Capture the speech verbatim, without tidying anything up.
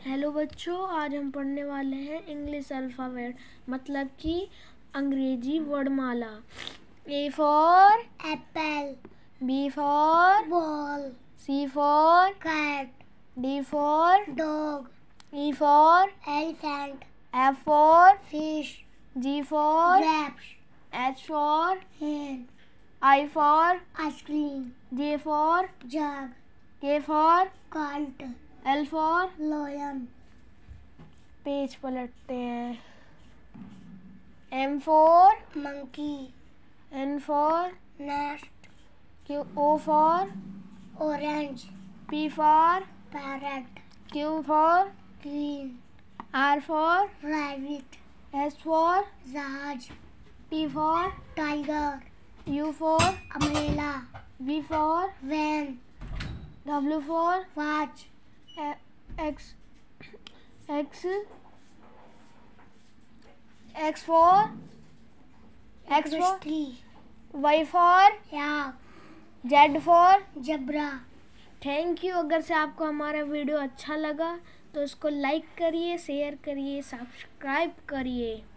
Hello बच्चों, आज हम पढ़ने वाले हैं इंग्लिश अल्फ़ाबेट, मतलब कि अंग्रेजी वर्णमाला। A for apple, B for ball, C for cat, D for dog, E for elephant, F for fish, G for grapes, H for hen, I for ice cream, J for jug, K for kite, L for. Lion, page पलटते हैं। M for monkey, N for nest, Q O for orange, P for parrot, Q for queen, R for rabbit, S for जहाज, T for tiger, U for umbrella, V for van, W for watch, X X X for X for tree, Y for yak, Z for zebra. Thank you. अगर से आपको हमारा video अच्छा लगा तो इसको like करिए, शेयर करिए, सब्सक्राइब करिए।